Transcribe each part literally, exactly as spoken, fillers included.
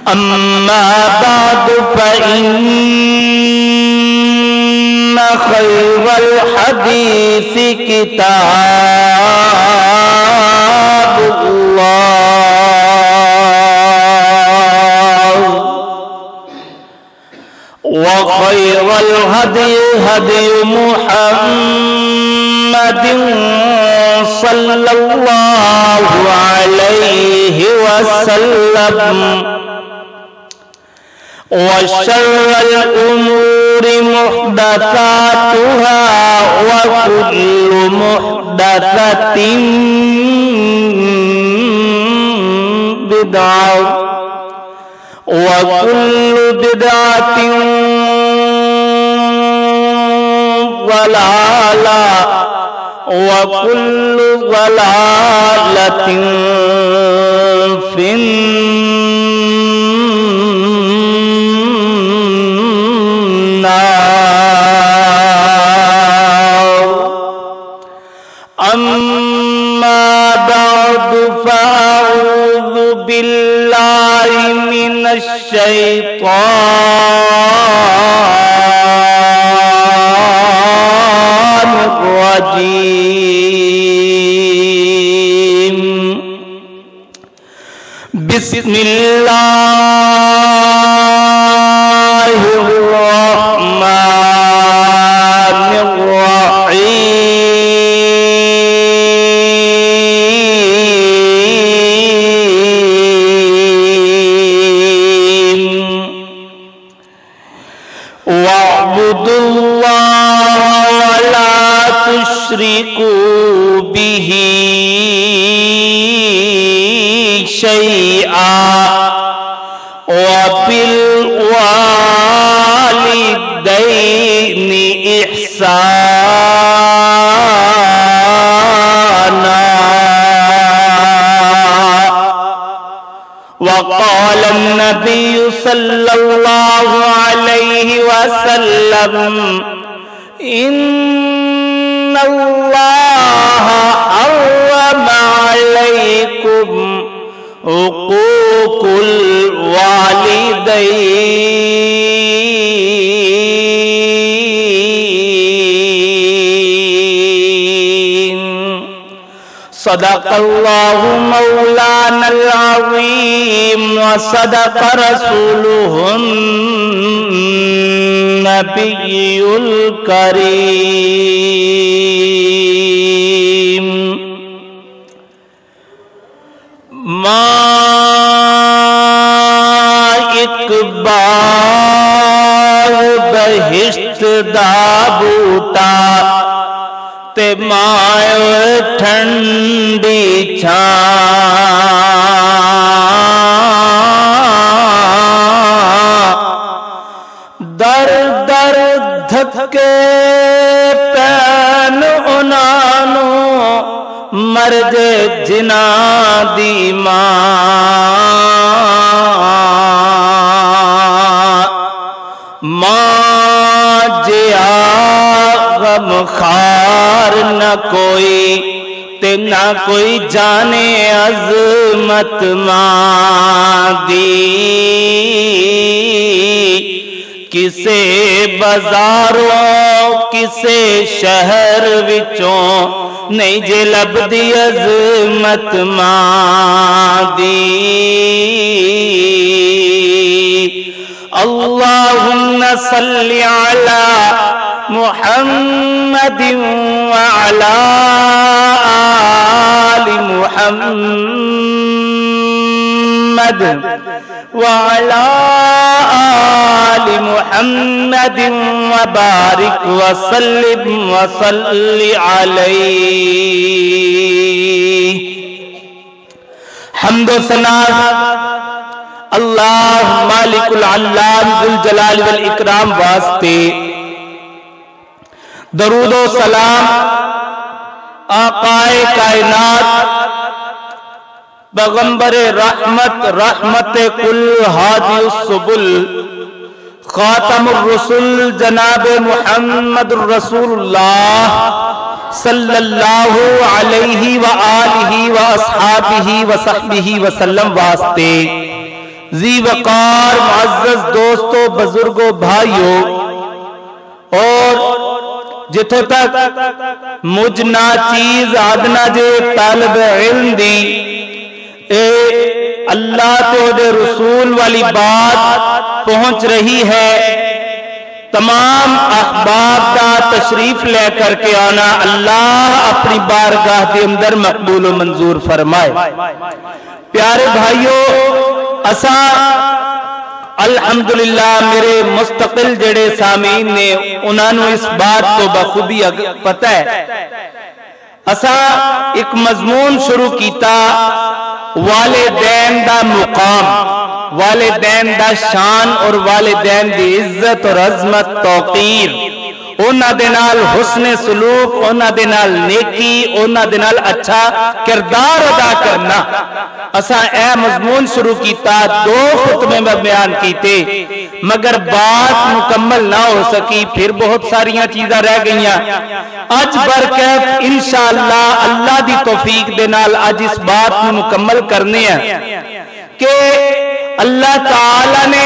أما بعد فإن خير الحديث كتاب الله وخير الهدي هدي محمد صلى الله عليه وسلم وشر الأمور محدثاتها وكل محدثة بدعة وكل بدعة ضلالة وكل ضلالة في النار. أما بعد فأعوذ بالله من الشيطان الرجيم. بسم الله الرحمن الرحيم. واعبدوا الله ولا تشركوا به شيئا وبالوالدين إحسانا. وقال النبي صلى الله عليه وسلم إن الله حرم عليكم حقوق الوالدين. صدق الله مولانا العظيم وصدق رسوله النبي الكريم. ماں اقبال بہشت دا بوٹا تے ماں ٹھنڈی چھاں در در دھکے پین انانو مرد جنا دی ماں ماں جیا غم خار نہ کوئی تے نہ کوئی جانے عظمت ماں دی. کسے بازاروں کسے شہر وچوں نہیں جے لبدی عظمت ماں دی. اللہم صلی علی محمد وعلی آل محمد وعلى آل محمد وبارك وسلم وصل عليه. حمد و ثنا اللہ مالک العلام ذو الجلال والاکرام واسطے، درود و سلام آقائے کائنات پیغمبر رحمت رحمت کل ہادی السبل خاتم الرسل جناب محمد الرسول اللہ صلی اللہ علیہ وآلہ واصحابہ وصحبہ وسلم واسطے ذی وقار معزز دوستوں بزرگوں بھائیوں، اور جتوں تک مجھ نا چیز آدنا جے طالب علم دی اے اللہ تو دے رسول والی بات پہنچ رہی ہے، تمام احباب دا تشریف لے کر کے آنا اللہ اپنی بارگاہ کے اندر مقبول و منظور فرمائے۔ پیارے بھائیوں، اسا الحمدللہ میرے مستقل جڑے سامعین نے انہوں نے اس بات کو بخوبی پتہ ہے، اسا ایک مضمون شروع کیتا والدین دا مقام، والدین دا شان اور والدین دی عزت اور عظمت توقیر، اونا دے نال حسن سلوک، اونا دے نال نیکی، اونا دے نال اچھا کردار ادا کرنا۔ اسا اے مضمون شروع کیتا، دو خطبے میں بیان کیتے، مگر بات مکمل نہ ہو سکی، پھر بہت ساریاں چیزاں رہ گئیاں۔ آج برکت انشاءاللہ اللہ دی توفیق دے نال آج اس بات میں مکمل کرنے ہیں کہ اللہ تعالیٰ نے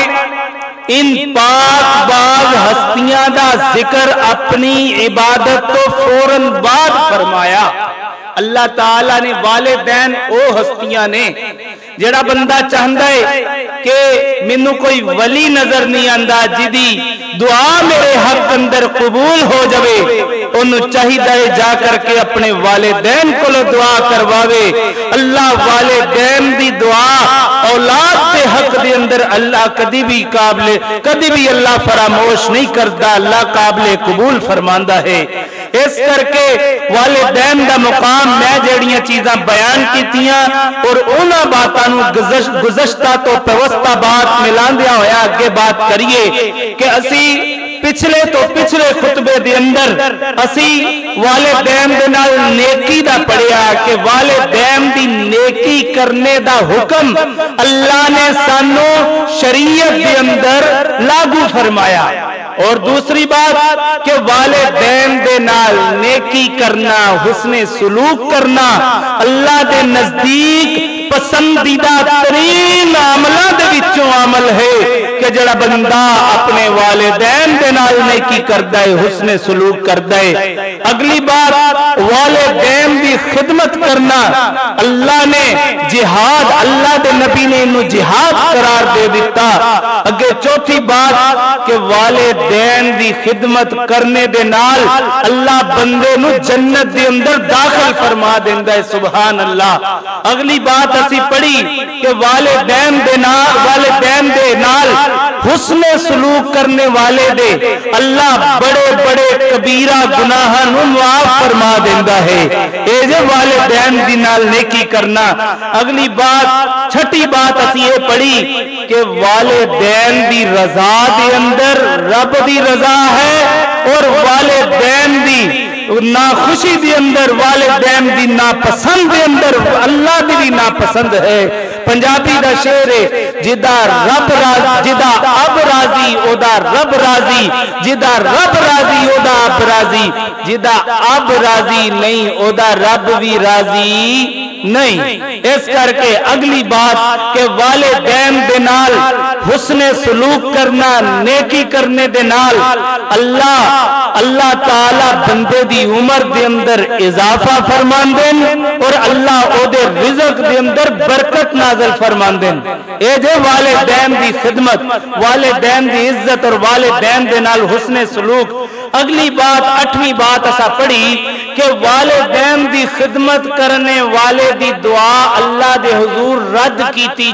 ان پاک باز ہستیاں دا ذکر اپنی عبادت تو فوراً بعد فرمایا۔ اللہ تعالیٰ نے والدین او ہستیاں نے جڑا بندہ چاہتا ہے کہ مینوں کوئی ولی نظر نہیں آندا جدی دعا میرے حق اندر قبول ہو جاوے، انہوں چاہیے جا کر کے اپنے والدین کو دعا کرواوے۔ اللہ والدین دی دعا اولاد دے حق دے اندر اللہ کدی بھی قابل کدی بھی اللہ فراموش نہیں کرتا، اللہ قابل قبول فرماندا ہے۔ اس کر کے والدین دا مقام میں جڑیاں چیزاں بیان کیتیاں اور انہاں باتاں نو گزشتہ تو پیوستہ بات ملاندیا ہویا اگے بات کریے کہ اسی پچھلے تو پچھلے خطبے دے اندر اسی والدین دے نال نیکی دا پڑھیا کہ والدین دی نیکی کرنے دا حکم اللہ نے سانو شریعت دے اندر لاگو فرمایا، اور دوسری بات کہ والدین دے نال نیکی کرنا، حسن سلوک کرنا اللہ دے نزدیک پسندیدہ ترین عملہ دے وچوں عمل ہے کہ جڑا بندہ اپنے والدین دے نال نیکی کردا ہے، حسن سلوک کردا ہے۔ اگلی بات والدین دی خدمت کرنا، اللہ نے جہاد، اللہ دے نبی نے انہوں جہاد قرار دے دیتا۔ اگے چوتھی بات کہ والدین دی خدمت کرنے دے نال اللہ بندے نو جنت دے اندر داخل فرما دیندا ہے، سبحان اللہ۔ اگلی بات اسی پڑھی کہ والدین دے نال والدین دے نال حسن سلوک کرنے والے دے اللہ بڑے بڑے کبیرہ گناہاں نو معاف فرما دیندا ہے، اے جو والدین دی نال نیکی کرنا۔ اگلی بات چھٹی بات اسی یہ پڑھی کہ والدین دی رضا دے اندر رب دی رضا ہے، اور والدین دی ناخوشی دی اندر، والدین دی ناپسند دے اندر اللہ دی بھی ناپسند ہے۔ پنجابی دا شعر ہے جدا رب راضی، جدا اب راضی او دا رب راضی، جدا رب راضی او دا اب راضی، جدا اب راضی نہیں او دا رب بھی راضی نہیں۔ اس کر کے اگلی بات کہ والدین دے نال حسن سلوک کرنا، نیکی کرنے دے نال اللہ اللہ تعالی بندے دی عمر دے اندر اضافہ فرمان دین، اور اللہ او دے رزق دے اندر برکت نازل فرمان دین۔ اے جے والدین دی خدمت، والدین دی عزت اور والدین دے نال حسن سلوک۔ اگلی بات اٹھویں بات اسا پڑھی کہ والدین دی خدمت کرنے والے دی دعا اللہ دے حضور رد کیتی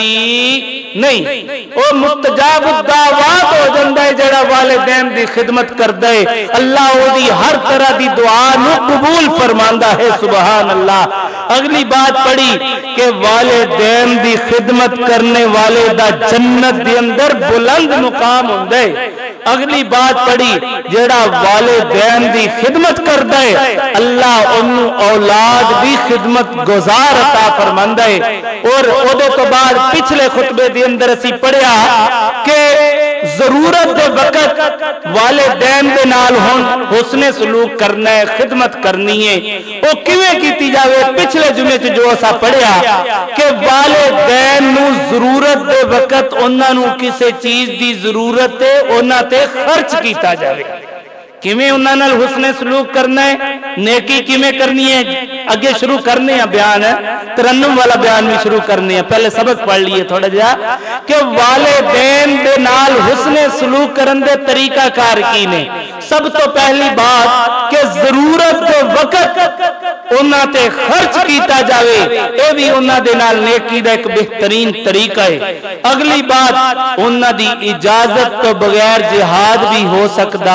جاندی نہیں، او مستجاب الدعوات ہو جاندہ ہے جڑا والدین دی خدمت کردہ ہے، اللہ او دی ہر طرح دی دعا نو قبول فرماندہ ہے، سبحان اللہ۔ اگلی بات پڑھی کہ والدین دی خدمت کرنے والے دا جنت دی اندر بلند مقام ہوندے۔ اگلی بات پڑھی جڑا والدین دی خدمت کردہ ہے اللہ انہوں اولاد بھی خدمت گزار عطا فرماندہ ہے۔ اور او دے تو بعد پچھلے خطبے دی اندر اسی پڑھیا کہ ضرورت دے وقت والدین دے نال ہون حسن سلوک کرنا ہے، خدمت کرنی ہے، وہ کیویں کیتی جاوے؟ پچھلے جمعے چ جو اسا پڑھیا کہ والدین نو ضرورت دے وقت انہاں نو کسے چیز دی ضرورت ہے انہاں تے خرچ کیتا جاوے۔ کیویں انہاں نال حسن سلوک کرنا ہے، نیکی کیویں کرنی ہے، اگے شروع کرنے ہیں بیان ہے، ترنم والا بیان بھی شروع کرنے ہیں، پہلے سبق پڑھ لیے تھوڑا جا کہ والدین دے نال حسن سلوک کرن دے طریقہ کار کی نے۔ سب تو پہلی بات کہ ضرورت دے وقت انہاں تے خرچ کیتا جاوے، اے بھی انہاں دے نال نیکی دا ایک بہترین طریقہ ہے۔ اگلی بات انہاں دی اجازت تو بغیر جہاد بھی ہو سکدا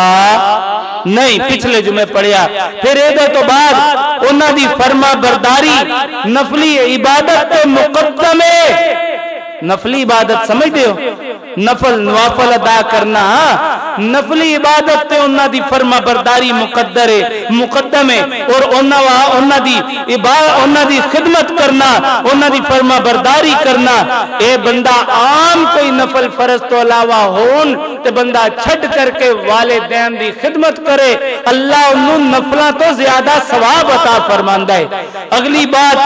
نہیں، پچھلے جمعے پڑھیا۔ پھر ایدے تو بعد انہاں دی فرما برداری نفلی عبادت تے مقدم ہے۔ نفلی عبادت سمجھ دے ہو، نفل نوافل ادا کرنا، نفلی عبادت تے انہاں دی فرما برداری مقدر ہے، مقدم ہے، اور انہاں دی انہاں دی خدمت کرنا، انہاں دی فرما برداری کرنا۔ اے بندہ عام کوئی نفل فرض تو علاوہ ہون تے بندہ چھٹ کر کے والدین دی خدمت کرے، اللہ انہوں نفلہ تو زیادہ ثواب عطا فرماندہ ہے۔ اگلی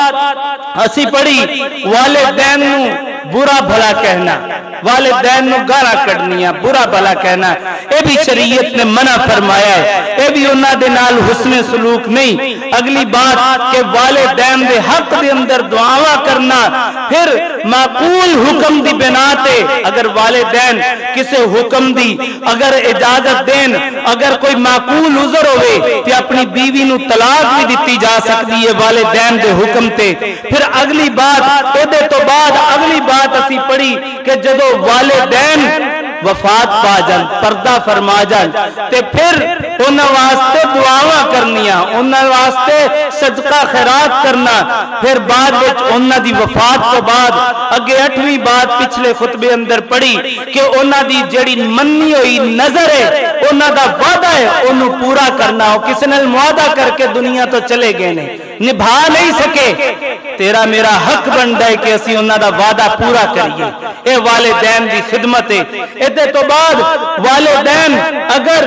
بات اسی پڑھی والدین نو برا بھلا کہنا، والدین نو گالا کڑنیا، برا بھلا کہنا، اے بھی شریعت نے منع فرمایا ہے، اے بھی انہاں دے نال حسن سلوک نہیں۔ اگلی بات کہ والدین دے حق دے اندر دعاواں کرنا، پھر معقول حکم دی بنا تے اگر والدین کسے حکم دی اگر اجازت دین، اگر کوئی معقول عذر ہوئے تے اپنی بیوی نو طلاق بھی دیتی جا سکتی ہے والدین دے حکم تے۔ پھر اگلی بات اے دے تو بعد اگلی بات اسی پڑھی کہ جدو والدین وفات پا جان، پردہ فرما جان، تے پھر انہاں واسطے دعاواں کرنیاں، انہاں واسطے صدقہ خیرات کرنا۔ پھر بعد وچ انہاں دی وفات تو بعد اگے اٹھویں بات پچھلے خطبے اندر پڑھی کہ انہاں دی جڑی منی ہوئی نظر ہے، انہاں دا وعدہ ہے، انہوں پورا کرنا ہو۔ کسی نے معاہدہ کر کے دنیا تو چلے گئے نے، نبھا نہیں سکے، تیرا میرا حق بنتا ہے کہ اسی انہاں دا وعدہ پورا کریے۔ اے والدین دی خدمت ہے۔ ادھے تو بعد والدین اگر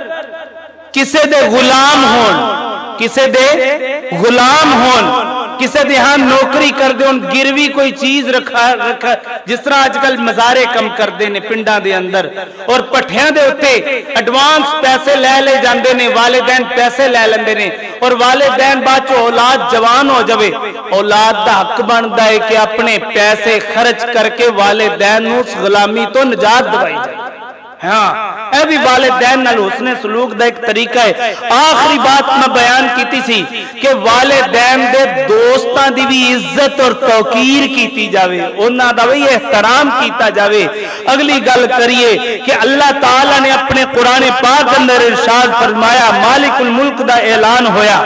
کسے دے غلام ہون، کسے دے غلام ہون، کسے دے ہاں نوکری کر دے، ان گروی کوئی چیز رکھا رکھا جس طرح آج کل مزارے کم کر دے نے پنڈاں دے اندر، اور پٹھیاں دے ہوتے ایڈوانس پیسے لے لے جاندے نے، والدین پیسے لے لیندے نے، اور والدین بعد چو اولاد جوان ہو جاوے، اولاد دا حق بندا ہے کہ اپنے پیسے خرچ کر کے والدین نو اس غلامی تو نجات دوائی جائے۔ ہاں اے بھی والدین نال حسن سلوک دا ایک طریقہ ہے۔ آخری بات میں بیان کیتی سی کہ والدین دے دوستاں دی بھی عزت اور توقیر کیتی جاوے، انہاں دا بھی احترام کیتا جاوے۔ اگلی گل کریے کہ اللہ تعالیٰ نے اپنے قرآن پاک اندر ارشاد فرمایا، مالک الملک دا اعلان ہویا،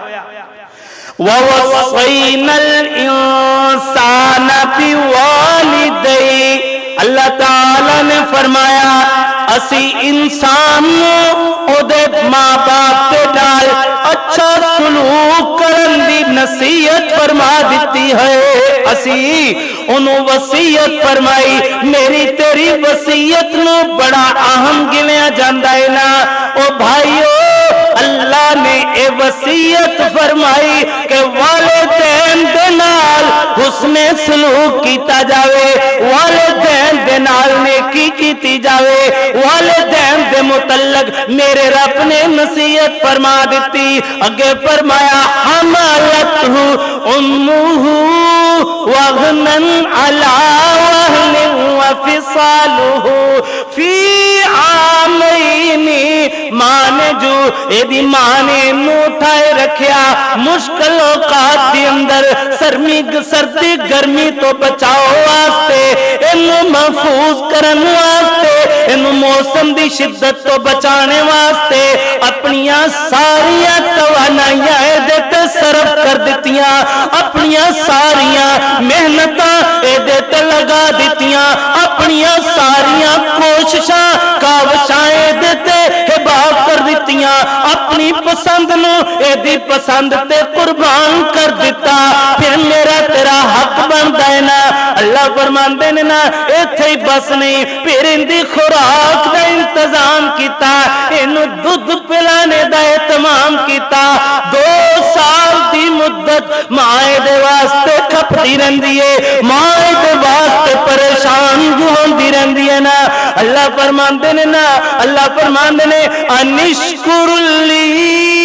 وَوَصَّيْنَا الْإِنسَانَ بِوَالِدَيْهِ، اللہ تعالیٰ نے فرمایا اسی انسان او دے ماں باپ دے نال اچھا سلوک کرن دی نصیحت فرما دیتی ہے۔ اسی انہوں وصیت فرمائی، میری تیری وصیت نو بڑا اہم گنیا جاندا ہے نا۔ او بھائیو، اللہ نے اے وصیت فرمائی کہ والدین دے نال حسن سلوک کیتا جاوے، والدین دے نال نیکی کیتی جاوے، والدین دے متعلق میرے رب نے نصیحت فرما دیتی۔ اگے فرمایا، حملتہ امہ وغنن علی وہن وفصالہ فی عامین، ماں نے جو ایدی ماں نے نو اٹھائے رکھیا مشکل اوقات دی اندر سرمی سردی گرمی تو بچاؤ واسطے، انو محفوظ کرن واسطے، انو موسم دی شدت تو بچانے واسطے اپنیاں ساریاں توانائیاں ایدے صرف کر دیتیاں، اپنیاں ساریاں محنتاں ایدے لگا دیتیاں، اپنیاں ساریاں کوششاں کاوشاں ایدے حباب کر دیتیاں، اپنی پسند نو ایدی پسند تے قربان کر دیتا۔ پھر میرا تیرا حق بن دینا۔ اللہ فرماندے نے نا ایتھے ہی بس نہیں پھر اندی خوراک دا انتظام کیتا اینو دودھ پلانے دا اہتمام کیتا دو سال دی مدت مائے دے واسطے کھپتی رہندی ہے مائے دے واسطے پریشان جو ہوندی رہندی ہے نا اللہ فرماندے نے نا اللہ فرماندے نے انشکر لی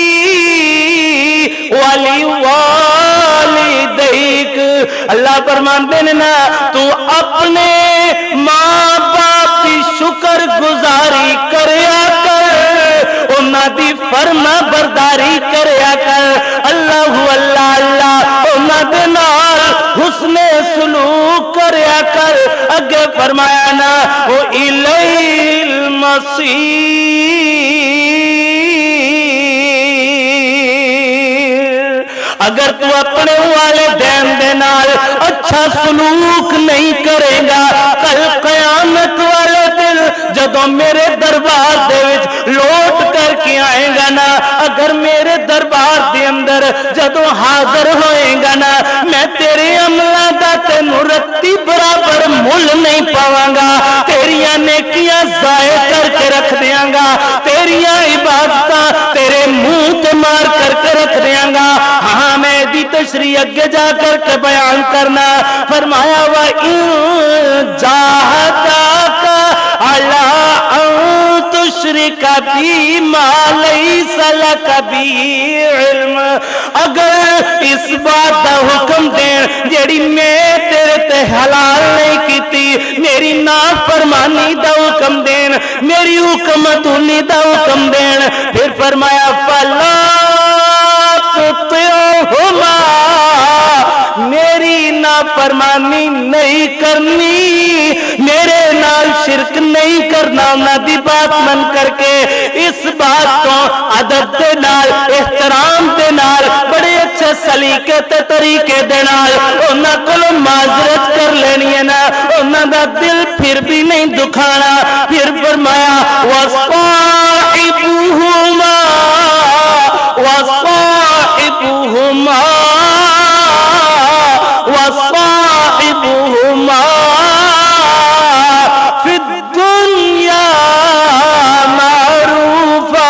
والی والدیک اللہ فرماندے نے نا تو اپنے ماں باپ کی شکر گزاری کریا کر انہاں دی فرما برداری کریا کر اللہ اللہ اللہ انہاں دے نال حسن سلوک کریا کر اگے فرمایا نا وہ الیہ المصیر اگر تو اپنے والدین دے نال اچھا سلوک نہیں کرے گا کل قیامت والے دن جدوں میرے دربار دے وچ لوٹ کر کے آئے گا نا اگر میرے دربار دے اندر جدوں حاضر ہوئے گا نا میں تیرے عملاں دا تینوں رتی برابر مل نہیں پاواں گا تیریاں نیکیاں ضائع کر کے رکھ دیاں گا تیریاں عبادتاں تیرے منہ تے مار کر کے رکھ دیاں گا ہاں میں دی تشریح اگے جا کر کے بیان کرنا فرمایا وَإِن جَاهَدَاكَ عَلَىٰ أَن تُشْرِكَ بِي مَا لَيْسَ لَكَ بِهِ عِلْمٌ اگر اس بات دا حکم دین جیڑی میں تیرے تے حلال نہیں کیتی میری نافرمانی دا حکم دین میری حکمتونی دا حکم دین پھر فرمایا فَلَا تُطِعْهُمَا میری نافرمانی نہیں کرنی میرے نال شرک نہیں کرنا انہاں دی بات من کر کے اس بات کو ادب دے نال احترام دے نال بڑے اچھے سلیقے تے طریقے دے نال انہاں کولوں معذرت کر لینی ہے نا انہاں دا دل پھر بھی نہیں دکھانا پھر فرمایا وَصَاحِبُهُمَا وَصَاحِبُهُمَا وَصَاحِبُهُمَا فِي الدُّنْيَا مَعْرُوفًا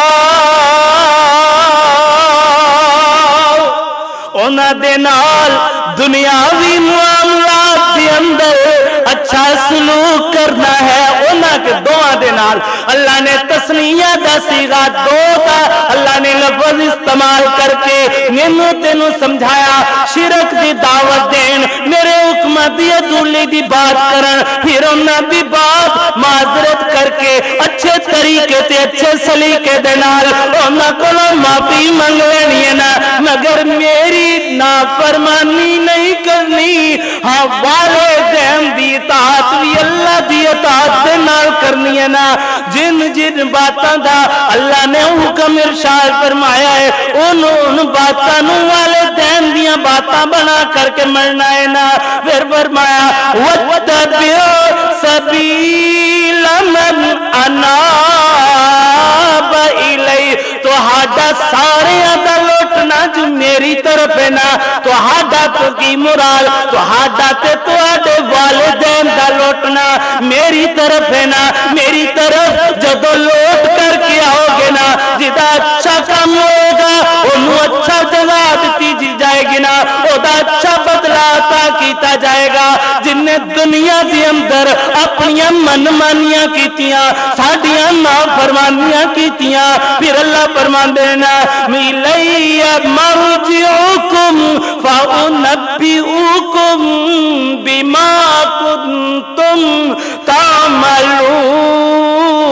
انہاں دے نال دنیاوی معاملات دے اندر اچھا سلوک کرنا ہے انہاں کے دعا دے نال اللہ نے تسنیہ دا صیغہ دو دا اللہ نے لفظ استعمال کر کے مینوں تینوں سمجھایا شرک دی دعوت دین میرے حکمت دی ادولی دی بات کرن پھر انہاں دی بات معذرت کر کے اچھے طریقے تے اچھے سلیقے دے نال انہاں کولوں معافی منگ لینی ہے نا مگر میری نافرمانی نہیں کرنی ہاں والدین دی اطاعت بھی اللہ دی اطاعت دے نال کرنی ہے نا جن جن باتاں دا اللہ نے حکم ارشاد فرمایا ہے ان باتاں نو والدین دیاں باتاں بنا کر کے مرنا ہے نا پھر فرمایا وَاتَّبِعْ سَبِيلَ مَنْ أَنَابَ إِلَيْهِ تو ہاڈا سارے دا لوٹنا جو میری طرف ہے نا تو ہاڈا تو کی مراد تو ہاڈا تے تو آڈے والدین دا لوٹنا میری طرف ہے نا میری طرف جدو لوٹ کر کے آؤ گے نا جدا اچھا کام ہوئے گا انہوں اچھا جزا دیتی جی جائے گی نا ادا اچھا بدلہ عطا کیتا جائے گا جن نے دنیا دی اندر اپنیاں من مانیاں کیتیاں ساڑیاں نافرمانیاں کیتیاں پھر اللہ فرمان دینا مِلَيَّ مَرْجِعُكُمْ فَأُنَبِّئُكُمْ بِمَا كُنْتُمْ تَعْمَلُونَ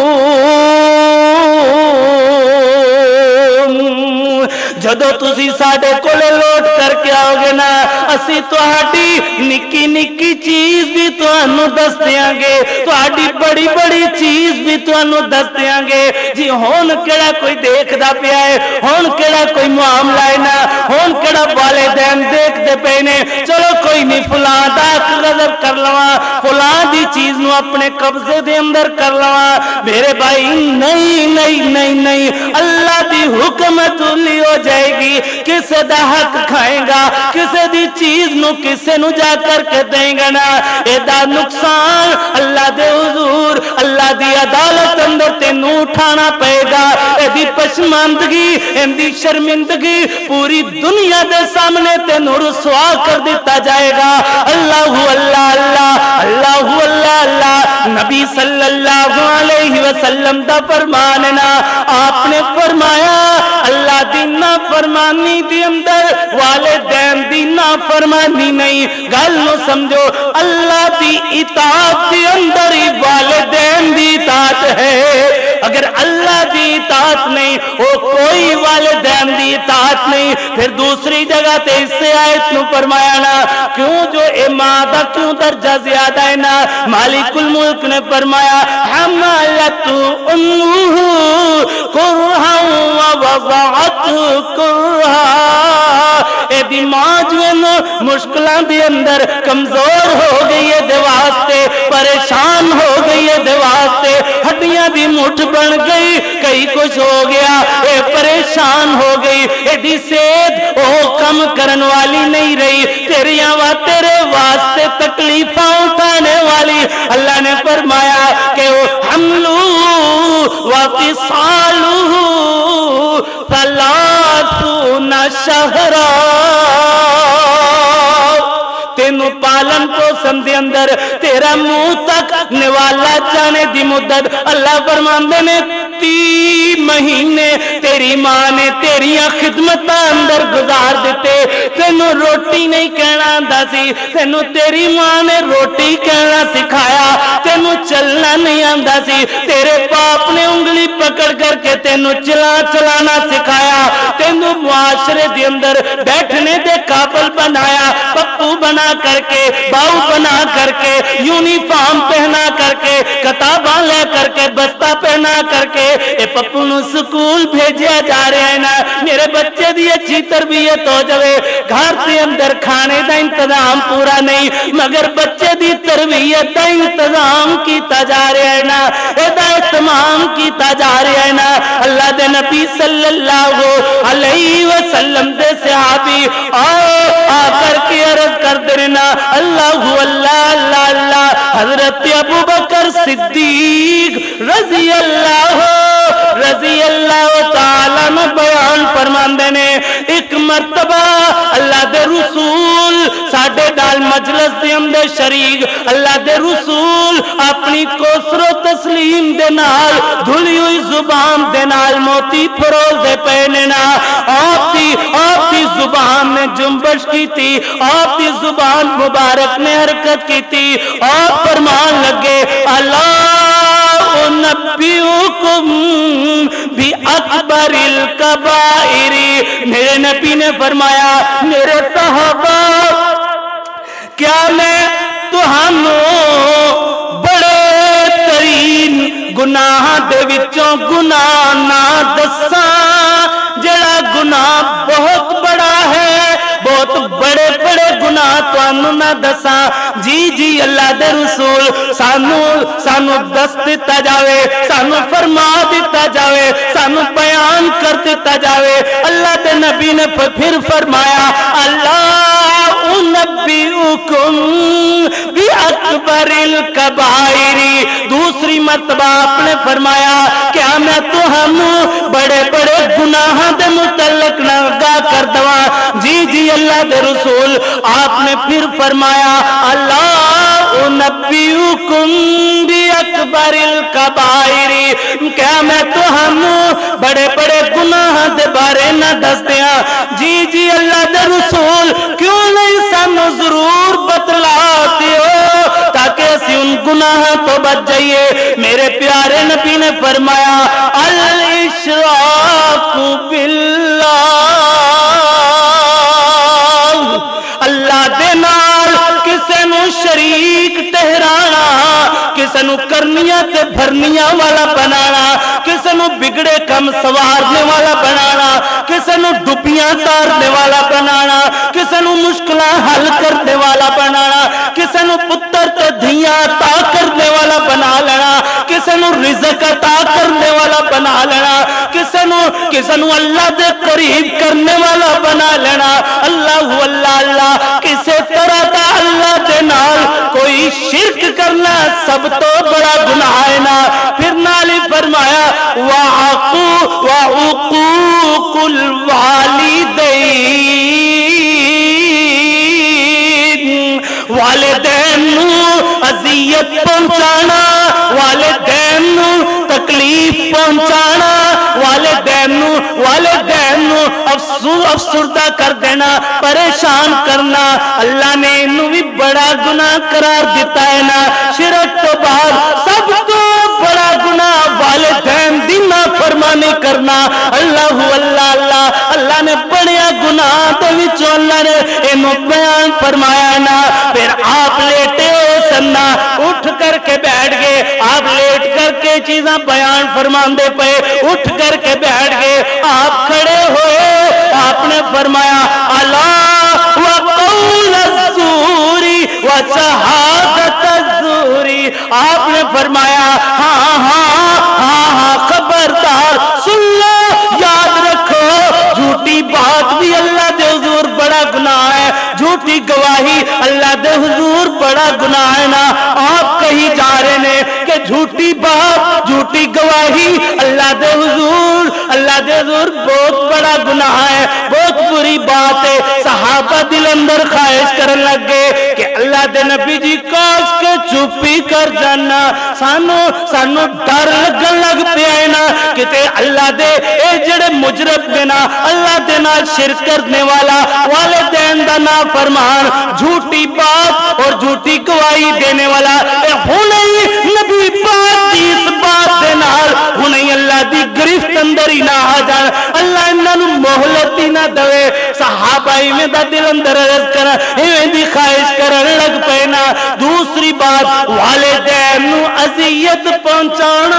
جدو تسی ساڑے کولے لوٹ کر کے آؤ گے نا اسی تو آڈی نکی نکی چیز بھی تو انو دس دیاں گے تو آڈی بڑی بڑی چیز بھی تو انو دس دیاں گے جی ہون کڑا کوئی دیکھ دا پیا ہے ہون کڑا کوئی معاملہ ہے نا ہون کڑا والدین دیکھ دے پینے چلو کوئی نہیں فلان دا غضب کر لوا فلان دی چیز نو اپنے قبضے دے اندر کر لوا میرے بھائی نہیں نہیں نہیں نہیں اللہ دی حکمت لی ہو جائے گی کسے دا حق کھائیں گا کسے دی چیز چیز نو کسے نو جا کر کے دیں گا نا ایدہ نقصان اللہ دے حضور اللہ دی عدالت اندر تینو اٹھانا پائے گا. ایدی پشماندگی ایدی شرمندگی پوری دنیا دے سامنے تینو رسوا کر دیتا جائے گا. اللہ اللہ اللہ اللہ اللہ اللہ نبی صلی اللہ علیہ وسلم دا فرماننا آپ نے فرمایا اللہ دی نافرمانی دی اندر والدین دی نافرمانی نہیں. گل نو سمجھو اللہ دی اطاعت دی اندر ہی والدین دی اطاعت ہے. اگر اللہ دی اطاعت نہیں وہ کوئی والدین دی اطاعت نہیں. پھر دوسری جگہ تے اس سے آیت نو فرمایا نا کیوں جو اے ماں دا کیوں درجہ زیادہ ہے نا مالک الملک نے فرمایا حملت امہ کرہا ووضعت کرہا. اے دی ماں جو مشکلان دی اندر کمزور ہو گئی ہے دے واسطے پریشان ہو گئی ہے دے واسطے ہڈیاں دی مٹھ بن گئی کئی کچھ ہو گیا اے پریشان ہو گئی اے دی سید او کم کرن والی نہیں رہی تیریاں و تیرے واسطے تکلیفاں اٹھانے والی. اللہ نے فرمایا کہ وہ حملو وفصالو ثلاثون شہرا تینو پالن پوسن دے اندر تیرا منہ تک نوالا جانے دی مدت اللہ فرماندے نے تی مہینے تیری ماں نے تیریاں خدمت اندر گزار دیتے. تینو روٹی نہیں کہنا آندا سی تینو تیری ماں نے روٹی کہنا سکھایا. تینو چلنا نہیں آندا سی تیرے باپ نے انگلی پکڑ کر کے تینو چلا چلانا سکھایا. تینو معاشرے دے اندر بیٹھنے دے قابل بنایا پپو بنا کر کے باؤ بنا کر کے یونیفارم پہنا کر کے کتاباں لے کر کے بستہ پہنا کر کے اے پپو نو سکول بھیجیا جا رہے ہیں نا میرے بچے دی اچھی تربیت ہو جائے. گھر کے اندر کھانے دا انتظام پورا نہیں مگر بچے دی تربیت دا انتظام کیتا جا رہا ہے نا ایدہ اہتمام کیتا جا رہا ہے نا. اللہ دے نبی صلی اللہ علیہ وسلم دے صحابی آؤ آ کر کے عرض کر دینا اللہ اللہ اللہ اللہ. حضرت ابو بکر صدیق رضی اللہ رضی اللہ تعالیٰ نے بیان فرماندے نے ایک مرتبہ اللہ دے رسول ساڑھے ڈال مجلس دے اندر شریک اللہ دے رسول اپنی کوسر و تسلیم دے نال دھلی ہوئی زبان دے نال موتی پھروز دے پہنے نا آپ دی آپ دی زبان نے جنبش کی تھی آپ دی زبان مبارک نے حرکت کی تھی. آپ فرمان لگے اللہ نبیوکم بھی اکبر الکبائر. میرے نبی نے فرمایا میرے صحابہ کیا میں تہانوں بڑے ترین گناہ دے وچوں گناہ نہ دساں جڑا گناہ بہت بڑا ہے بہت بڑے بڑے گناہ تو انہوں نہ دساں. جی جی اللہ دے رسول سانو سانو دس دیتا جاوے سانو فرما دیتا جاوے سانو بیان کر دیتا جاوے. اللہ دے نبی نے پھر فرمایا اللہ انبیوکم بی اکبر الکبائر. دوسری مرتبہ آپ نے فرمایا کیا میں تو ہم بڑے بڑے گناہ دے متعلق نگاہ کر دوا. جی جی اللہ دے رسول آپ نے پھر فرمایا اللہ انبیوکم بی اکبر الکبائر. کیا میں تو ہم بڑے بڑے گناہ دے بارے نہ دس دیا. جی جی اللہ دے رسول کیوں نہیں سانو ضرور بتلاتے ہو تاکہ اسی ان گناہ تو بچ جائیے. میرے پیارے نبی نے فرمایا الاشراک باللہ اللہ دے نال کسے نو شریک ٹہرانا کسے نو کرنیاں تے بھرنیاں والا بنانا کسے نو بگڑے کم سوارنے والا بنانا کسے نو ڈبیاں تارنے والا بنانا کسے نو مشکلہ حل کرنے والا بنانا کسے نو پتر تے دھیاں تا کرنے والا بنا لینا کسے نو رزق عطا کرنے والا بنا لینا, کسے نو کسے نو اللہ دے قریب کرنے والا بنا لینا. اللہ اللہ اللہ کسے طرح دا اللہ دے نال کوئی شرک کرنا سب تو بڑا گناہ ہے نا. پھر نال ہی فرمایا وَعَقُوا وَعُقُوقُ الْوَالِدَيْنِ, والدین نو اذیت پہنچانا, والدین نو تکلیف پہنچانا, والدین نو والدین نو افسوس افسردہ کر دینا, پریشان کرنا, اللہ نے انہوں بھی بڑا گناہ قرار دیتا ہے نا. شرک تو بعد سب تو بڑا گناہ والدین دی نافرمانی کرنا. اللہ اللہ اللہ اللہ نے بڑیا گناہ دے وچوں اللہ نے انہوں بیان فرمایا نا. پھر آپ لیٹے ہو سننا, اٹھ کر کے بیٹھ گئے, آپ لیٹ کر کے چیزاں بیان فرمان دے پے, اٹھ کر کے بیٹھ گئے, آپ کھڑے ہوئے, آپ نے فرمایا اللہ وقول الزور وشہادت الزور, آپ نے فرمایا ہاں ہاں ہاں ہاں خبردار سن لو, یاد رکھو جھوٹی بات بھی اللہ دے حضور بڑا گناہ ہے, جھوٹی گواہی اللہ دے حضور بڑا گناہ ہے نا. آپ کہیں جا رہے نے کہ جھوٹی بات جھوٹی گواہی اللہ دے حضور اللہ دے حضور بہت بڑا گناہ ہے, بہت بری بات ہے. صحابہ دل اندر خواہش کرن لگ گئے کہ اللہ دے نبی جی کاش کے چپی کر جانا, سانو سانو ڈر لگن لگ پیا ہے نا کتے اللہ دے اے جڑے مجرم نے نا اللہ دے نال شرک کرنے والا, والدین دا نا فرمان, جھوٹی بات اور جھوٹی گواہی دینے والا, اے ہونی نبی پاک دی اس بات دے نال ہونی اللہ دی گرفت اندر ہی نہ آ جان, اللہ انہاں نو مہلت ہی نہ دے. صحابہ میں دا دل اندر عرض کر ایویں دی خواہش کرن لگ پے نا. دوسری بات والدین نو اذیت پہنچانا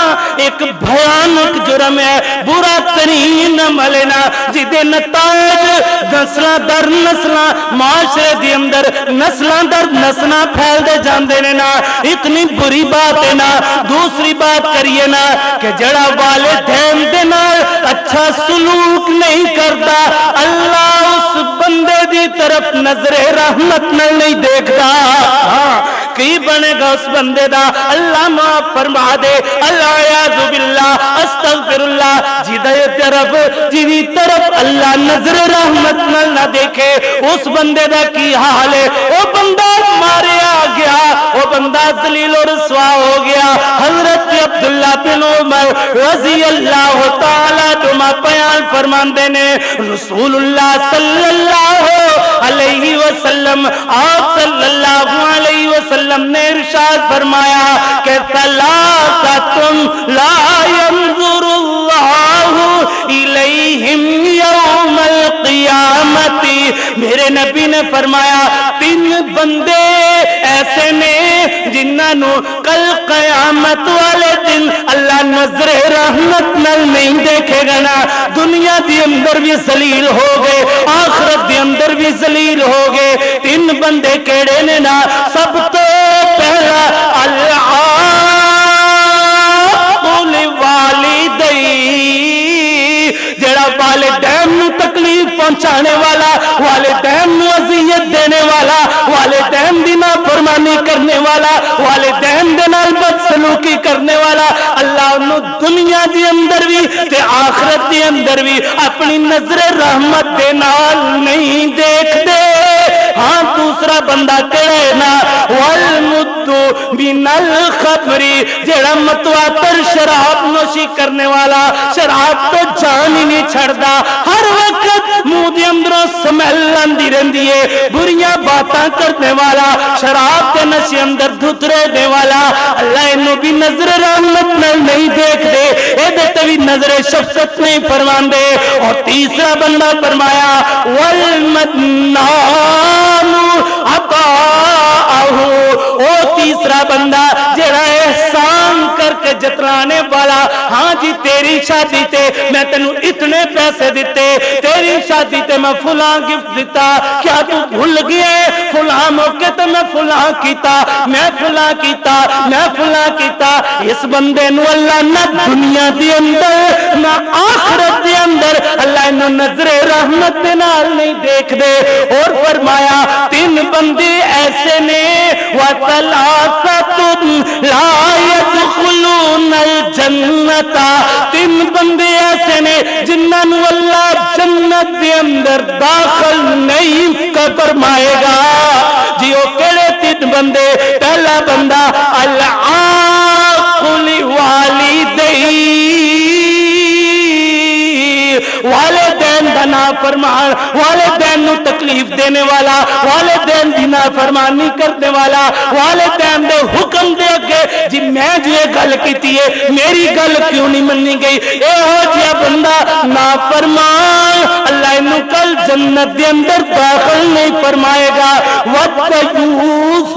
ایک بھیانک جرم ہے, برا ترین عمل ہے نا, جدے نتائج نسلاں در نسلاں معاشرے دی اندر نسلاں در نسلاں پھیل دے جاندے نے نا, اتنی بری بات ہے نا. دوسری بات کریے نا کہ جڑا والدین دے نال اچھا سلوک نہیں کرتا اللہ اس بندے دی طرف نظر رحمت نہ نہیں دیکھتا. ہاں کی بنے گا اس بندے دا, اللہ معاف فرما دے, اللہ اعوذ باللہ استغفر اللہ, جدے طرف جدی طرف اللہ نظر رحمت نہ دیکھے اس بندے دا کی حال ہے. وہ بندہ ماریا گیا, وہ بندہ ذلیل و رسوا ہو گیا. حضرت عبداللہ بن عمر رضی اللہ تعالیٰ عنہ بیان فرماندے نے رسول اللہ صلی اللہ علیہ وسلم, آپ صلی اللہ علیہ وسلم نے ارشاد فرمایا کہ ثلاثۃ لا ينظر اللہ الیہم یوم القیامت. میرے نبی نے فرمایا تین بندے ایسے نے جنہاں نو کل قیامت والے دن اللہ نظر رحمت نال نہیں دیکھے گا نا. دنیا دی اندر بھی ذلیل ہو گئے, آخرت دی اندر بھی ذلیل ہو گئے. تین بندے کیڑے نے نا, سب تو پہلا العاق لوالدی, جڑا والدین نو تکلیف پہنچانے والا, والدین نو اذیت دینے والا, والدین دی نافرمانی کرنے والا, والدین دے نال بدسلوکی کرنے والا, اللہ انہوں دنیا دی اندر بھی تے آخرت دی اندر بھی اپنی نظر رحمت دے نال نہیں دیکھ دے. ہاں دوسرا بندہ کہے نا والمدو بن الخمری, جڑا متواتر شراب نوشی کرنے والا, شراب تو جان ہی نہیں چھڑدا, ہر وقت منہ دے اندروں سمیل آندی رہندی ہے, بریاں باتاں کرنے والا, شراب کے نشے اندر دھترے دے والا, اللہ انہوں بھی نظر رحمت نہیں دیکھ دے, اے تے بھی نظر شفقت نہیں فرمان دے. اور تیسرا بندہ فرمایا والمنان عطاءہو, او تیسرا بندہ جڑا احسان کر کے جتلانے والا, ہاں جی تیری شادی تے میں تینوں اتنے پیسے دیتے, تیری شادی تے میں فلاں گفٹ دیتا, کیا تو بھول گئے فلاں موقع تے میں فلاں کیتا, میں فلاں کیتا, میں فلاں کیتا, اس بندے نو اللہ نہ دنیا دے اندر نہ آخرت دے اندر اللہ انہوں نظر رحمت دے نال نہیں دیکھ دے. اور فرمایا تین بندے ایسے نے وَثَلَاثَةٌ لَا يَدْخُلُونَ الْجَنَّةَ, تین بندے ایسے نے جنہاں نو اللہ جنت دے اندر داخل نہیں کر فرمائے گا. جی وہ کہڑے تین بندے؟ پہلا بندہ العاق لوالدیہ, والدین دا نافرمان, والدین نو تکلیف دینے والا, والدین دی نافرمانی کرنے والا, والدین دے حکم دے اگے جی میں جو یہ گل کیتی ہے میری گل کیوں نہیں منی گئی, اے ہو جیا بندہ نافرمان اللہ انہوں کل جنت دے اندر داخل نہیں فرمائے گا. وَالتَّيُوسُ,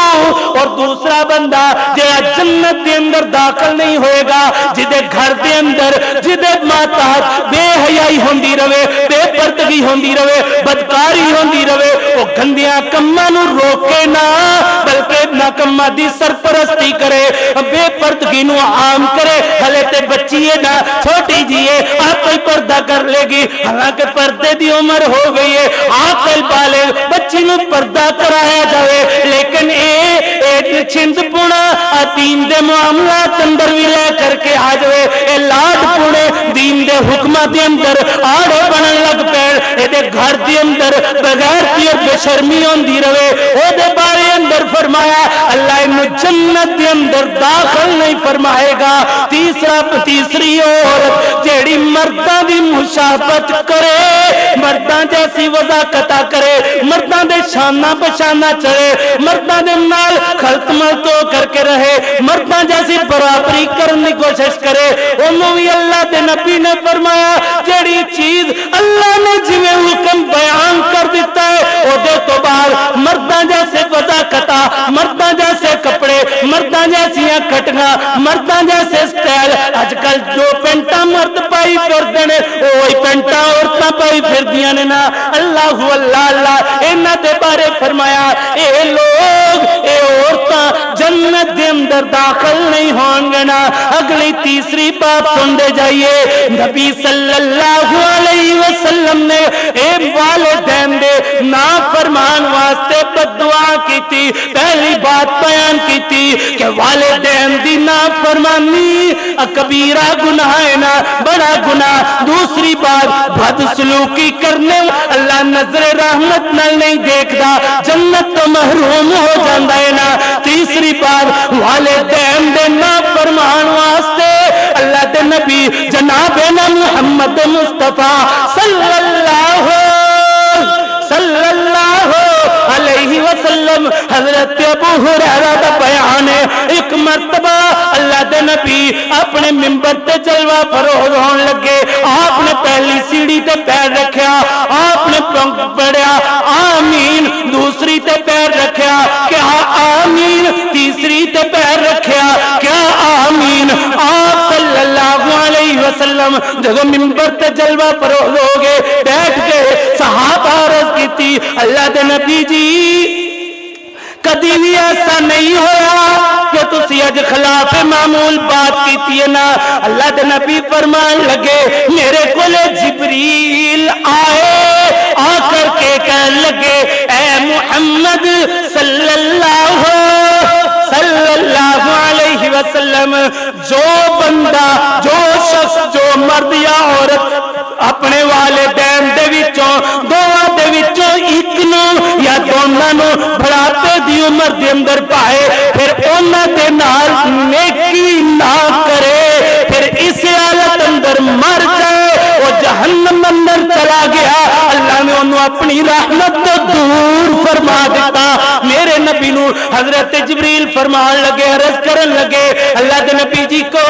اور دوسرا بندہ جہاں جنت دے اندر داخل نہیں ہوئے گا جدے گھر دے اندر جدے ماتحت بے حیائی ہوندی رہے, بے پردگی ہوندی رہے, بدکاری ہوندی رہے, وہ گندیاں کماں نو روکے نہ بلکہ ناکمہ دی سرپرستی کرے, بے پردگی نو عام کرے. ہلے تے بچی ہے نا چھوٹی جی ہے آپ کوئی پردہ کر لے گی, حالانکہ پردے دی عمر ہو گئی ہے, عاقل بالغ بچی نو پردہ کرایا جاوے. لیکن اے ایک چھند پونا دین دے معاملات اندر بھی لے کر کے آ جاوے, اے لاڈ پونے دین دے حکمات دے اندر آڑے بنن لگ پیر, اے دے گھر دے اندر بغیر کی اور بے شرمی ہوندی رہے. او دے بارے اندر فرمایا اللہ انہوں جنت دے اندر داخل نہیں فرمائے گا. تیسرا تیسری عورت جیڑی مرداں دی مشابہت کرے, مرداں جیسی وضاقتہ کرے, مرداں دے شانہ بشانہ چڑھے, مرداں دے نال خلط ملتو کر کے رہے, مرداں جیسی برابری کرنے کی کوشش کرے, انہوں بھی اللہ دے نبی نے فرمایا جیڑی چیز اللہ نے جویں حکم بیان کر دیتا ہے وہ دے تو بعد مرداں جیسے وضاقتہ, مرداں جیسے کپڑے, مرداں جیسیاں کٹنا, مرداں جیسے سٹائل. آج کل جو پینٹا مرد پائی پھر دینے وہی پینٹا عورتاں پائی پھر دیاں نے نا. اللہ اللہ اللہ انہاں دے بارے فرمایا اے لوگ اے عورتاں جنت دے اندر داخل نہیں ہوں گے نا. اگلی تیسری بات سن دے جائیے, نبی صلی اللہ علیہ وسلم نے اے والدین دے نافرمان واسطے بددعا کی تھی. پہلی بات بیان کی تھی کہ والدین دی نافرمانی کبیرہ گناہ ہے نا, بڑا گناہ. دوسری بات بد سلوکی کرنے اللہ نظر رحمت نہ نہیں دیکھدا, جنت تو محروم ہو جاندہ ہے نا. تیسری بات والدین دے نافرمان واسطے اللہ دے نبی جناب نا محمد مصطفیٰ صلی اللہ صلی اللہ علیہ وسلم حضرت ابو ہریرہ دا بیان ہے. ایک مرتبہ اللہ دے نبی اپنے منبر تے جلوہ فروز ہون لگے, آپ نے پہلی سیڑھی تے پیر رکھیا, آپ نے پڑھیا آمین, دوسری تے پیر رکھیا کیا آمین, تیسری تے پیر رکھیا کیا آمین. آپ صلی اللہ علیہ وسلم جب منبر تے جلوہ فروز ہو گئے, بیٹھ گئے, صحابہ عرض کی تھی اللہ دے نبی جی کدی بھی ایسا نہیں ہوا کہ تسی اج خلاف معمول بات کیتی ہے نا. اللہ دے نبی فرمان لگے میرے کولے جبریل آئے, آ کر کے کہنے لگے اے محمد صلی اللہ صلی اللہ علیہ وسلم, جو بندہ جو شخص جو مرد یا عورت اپنے والدین دے وچوں دوواں دے وچوں ایک نو یا دوناں نو بڑھاپے دی عمر دے اندر پائے پھر انہاں دے نال نیکی نہ کرے, پھر اس حالت اندر مر جائے, وہ جہنم اندر چلا گیا, اللہ نے انہوں اپنی رحمت تو دور فرما دیتا. میرے نبی نو حضرت جبریل فرمان لگے, عرض کرن لگے اللہ دے نبی جی کو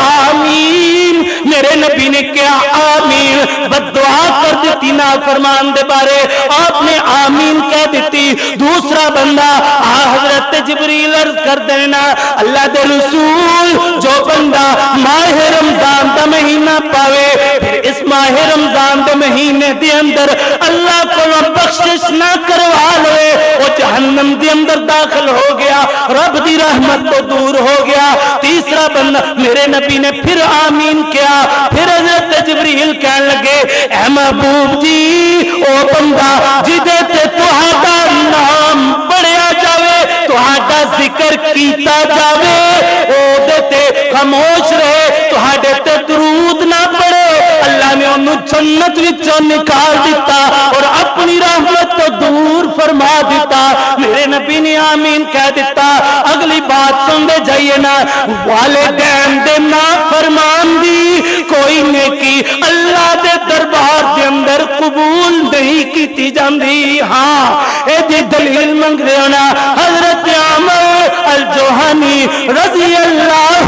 آمین. میرے نبی نے کیا آمین, بد دعا کر دیتی نافرمان دے بارے, آپ نے آمین کہہ دیتی. دوسرا بندہ حضرت جبریل عرض کر دینا اللہ دے رسول, جو بندہ ماہ رمضان دا مہینہ پاوے پھر اس ماہ رمضان دے مہینے دے اندر اللہ کو بخشش نہ کروا لے, وہ جہنم دے اندر داخل ہو گیا, رب دی رحمت تو دور ہو گیا. تیسرا کا بندہ. میرے نبی نے پھر آمین کیا. پھر حضرت جبریل کہنے لگے اے محبوب جی او بندہ جدے تے تہاڈا نام پڑھیا جاوے تہاڈا ذکر کیتا جاوے او دے تے خاموش رہے تہاڈے تے درود نہ پڑھے اللہ نے انہوں جنت وچوں نکال دیتا اور اپنی رحمت تو دور فرما دیتا. میرے نبی نے آمین کہہ دیتا. اگلی بات سن دے جائیے نا. والدین دے نا فرمان دی کوئی نیکی اللہ دے دربار دے اندر قبول نہیں کیتی جاندی. ہاں اے دی دلیل منگ رہے ہونا حضرت عمر الجوہانی رضی اللہ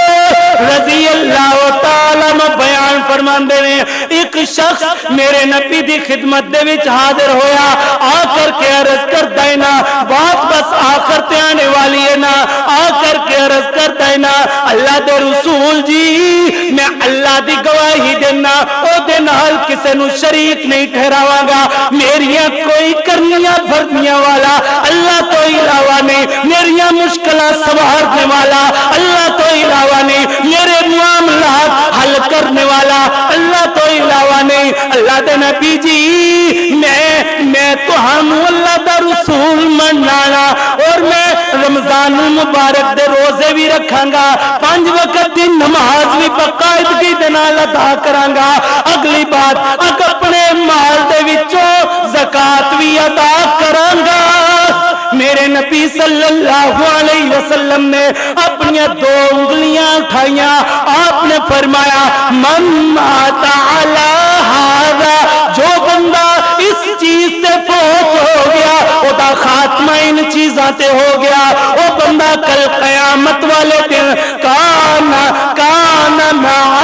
رضی اللہ تعالیٰ میں بیان فرمان دے رہے ہیں. ایک شخص میرے نبی دی خدمت دے وچ حاضر ہویا آ کر کے عرض کر دینا بات بس آخر تے آنے والی ہے نا. آ کر کے عرض کر دینا اللہ دے رسول جی میں اللہ دی گواہی دینا او دے نال کسے نو شریک نہیں ٹھہراواں گا. میریاں کوئی کرنیاں بھرنیاں والا اللہ تو علاوہ نہیں. میریاں مشکلات سوارنے والا اللہ تو علاوہ نہیں. میرے معاملات حل کرنے والا اللہ تو علاوہ نہیں. اللہ دے نبی جی میں میں تو ہم اللہ دا رسول منانا اور میں رمضان مبارک دے روزے بھی رکھاں گا پانچ وقت دی نماز بھی باقاعدگی دے نال ادا کراں گا. اگلی بات اگ اپنے مال دے وچوں زکات بھی ادا کراں گا. میرے نبی صلی اللہ علیہ وسلم نے اپنی دو انگلیاں اٹھائیاں آپ نے فرمایا من مات علی ھذا جو بندہ اس چیز سے فوت ہو گیا او دا خاتمہ ان چیزاں تے ہو گیا او بندہ کل قیامت والے دن کانا کانا مع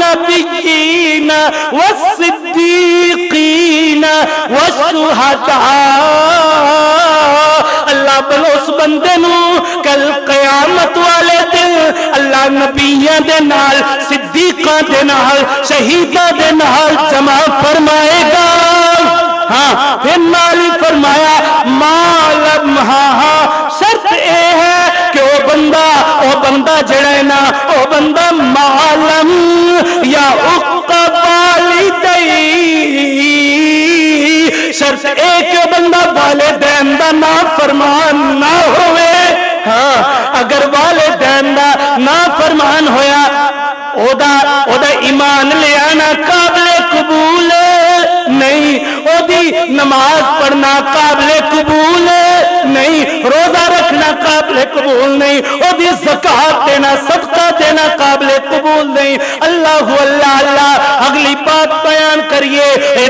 النبیین والصدیقین والشہداء. اللہ بلو اس بندے نو کل قیامت والے دن اللہ نبیاں دے نال صدیقاں دے نال شہیداں دے نال جمع فرمائے گا. ہاں پھر نال ہی فرمایا مالم ہاں ہاں شرط اے ہے کہ او بندہ او بندہ جڑا ہے نا او بندہ معلم یا عقب والدی شرط اے کہ بندہ والدین دا نافرمان نہ ہوئے. ہاں اگر والدین دا نافرمان ہویا او دا او دا ایمان لے آنا قابل قبول نہیں او دی نماز پڑھنا قابل قبول نہیں روزہ رکھنا قابل قبول نہیں او دی زکات دینا صدقہ دینا قابل قبول نہیں. اللہ اللہ اللہ. اگلی بات بیان کریے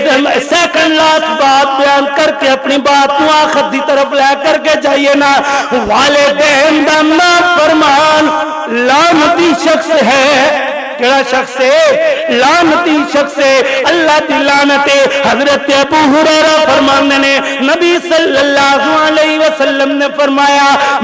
سیکنڈ لاسٹ بات بیان کر کے اپنی بات نو آخر دی طرف لے کر کے جائیے نا. والدین دا نافرمان لعنتی شخص ہے. کیڑا شخص ہے؟ لعنتی شخص ہے. اللہ دی لعنت ہے. حضرت ابو ہریرہ فرمانے نے نبی صلی اللہ علیہ وسلم نے فرمایا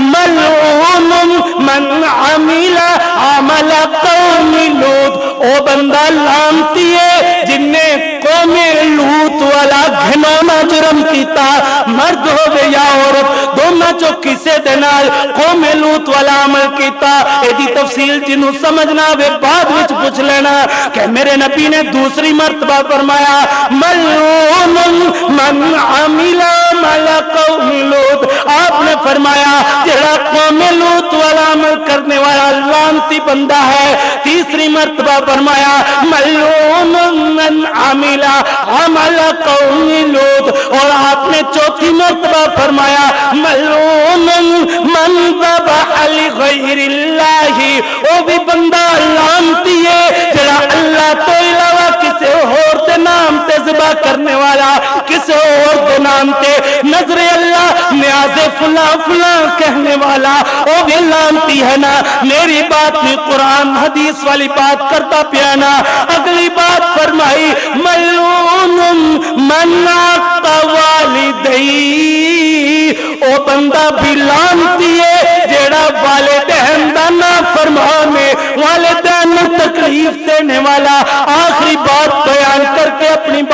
ملعون من عمل عمل قوم لوط. او بندہ لعنتی ہے جن نے قوم لوط والا گھنونا جرم کیتا مرد ہوئے یا عورت دونوں جو کسے دے نال قوم لوط والا عمل کیتا. ایدی تفصیل جنہوں سمجھنا وے بعد وچ پوچھ لینا کہ میرے نبی نے دوسری مرتبہ فرمایا ملعون من عمل عمل قوم لوط. آپ نے فرمایا جڑا قوم لوط والا عمل کرنے والا لعنتی بندہ ہے. تیسری مرتبہ فرمایا ملعون من عمل عمل قوم لوط. اور آپ نے چوتھی مرتبہ فرمایا ملعون من ذبح لغیر اللہ. وہ بھی بندہ لعنتی ہے جڑا اللہ تو علاوہ کسی اور دے نام تے ذبح کرنے والا کسی اور دے نام تے نظر اللہ نیاز فلاں فلاں کہنے والا وہ بھی لعنتی ہے نا. میری بات میں قرآن حدیث والی بات کرتا پیانا. اگلی بات فرمائی ملعون من عق والدی. او بندہ بھی لعنتی ہے جیڑا والدین دا نافرمان ہے والدین نو تکلیف دینے والا. آخری بات بیان کر کے اپنی بات نو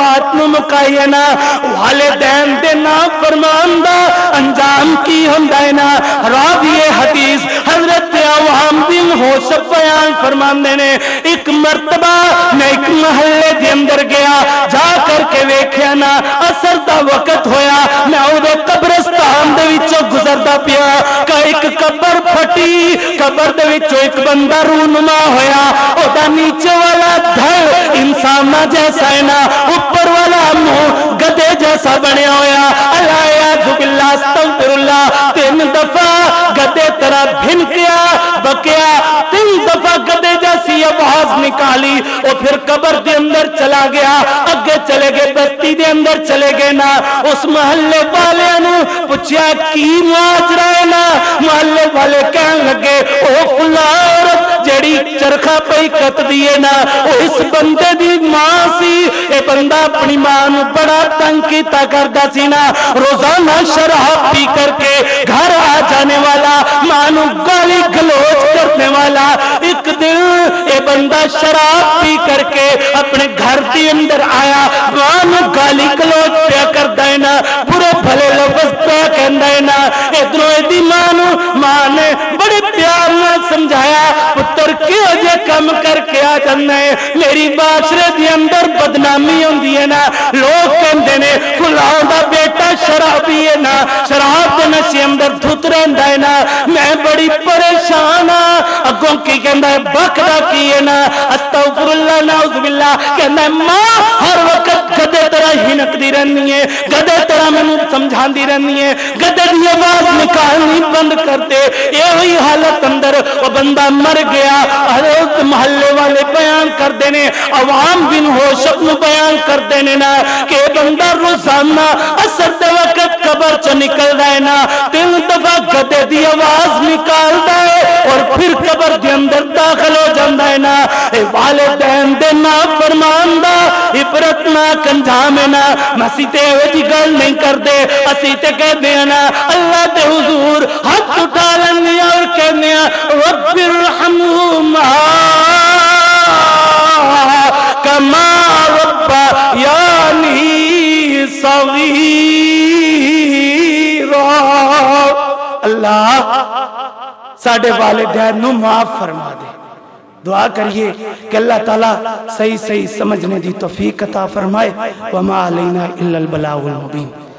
مکائی ہے نا والدین دے نا فرمان دا انجام کی ہوندا ہے نا راوی حدیث حضرت عوام بن ہوشب بیان فرماندے نے ایک مرتبہ میں ایک محلے دے اندر گیا جا کر کے ویکھیا نا اثر دا وقت ہویا میں اودے قبرستان دے وچوں گزردا پیا کہ ایک قبر پھٹی قبر دے وچوں ایک بندہ رونما ہویا اودا نیچے والا دھڑ انسان جیسا ہے نا اوپر والا منہ گدے جیسا بنیا ہویا اللہ اعوذ باللہ استغفر اللہ تین دفعہ گدے طرح بھنکیا بکیا تین دفعہ گدے جیسی آواز نکالی اور پھر قبر دے اندر چلا گیا اگے چلے گئے بستی دے اندر چلے گئے نا اس محلے والے نے پوچھا کی ماجرا ہے نا محلے والے کہنے لگے او فلاں عورت جڑی چرخا پئی کت دیے نا او اس بندے دی ماں سی اے بندہ اپنی ماں نو بڑا تنگ کیتا کردا سی نا روزانہ شراب پی کر کے گھر آ جانے والا ماں نو گالی گلوچ کرنے والا ایک دن اے بندہ شراب پی کر کے اپنے گھر کے اندر آیا ماں نو گالی گلوچ پیا کردا ہے نا برے بھلے لفظ پیا کہندا ہے نا ادھروں دی ماں نو ماں نے بڑے پیار نال سمجھایا پتر کیوں جے کم کر کے آ جانا ہے میری معاشرے دے اندر بدنامی ہوندی ہے نا لوگ کہندے نے فلاں دا بیٹا شرابی ہے نا شراب دے نشے اندر دھت رہندا ہے نا میں بڑی پریشان ہاں اگوں کی کہندا ہے بکدا کی ہے نا استغفر اللہ نعوذ باللہ کہندا ہے ماں ہر وقت گدے طرح ہنکدی رہنی ہے گدے طرح مینوں سمجھاندی رہنی ہے گدے دی آواز نکالنی بند کر دے یہ ہوئی حالت اندر وہ بندہ مر گیا حضرت محلے والے بیان کر دینے عوام بن ہوشب نو بیان کر دینے نا کہ بندہ روزانہ اثر دے وقت قبر چ نکل رہا ہے نا تین دفعہ گدے دی آواز نکال ہے اور پھر قبر دے اندر داخل ہو جاندہ ہے نا اے والدین دے نا فرمان دا عبرت نا کنجام ہے نا مسیتے ہوئے جی گل نہیں کر دے اسیتے کہہ دے نا اللہ دے حضور حق اٹھا لنی اور کہنے رب ارحمہما کما ربا یعنی صغیرا اللہ ساڑھے والدین نو معاف فرما دے دعا کریے کہ اللہ تعالیٰ صحیح صحیح سمجھنے دی توفیق عطا فرمائے وما علینا الا البلاغ المبین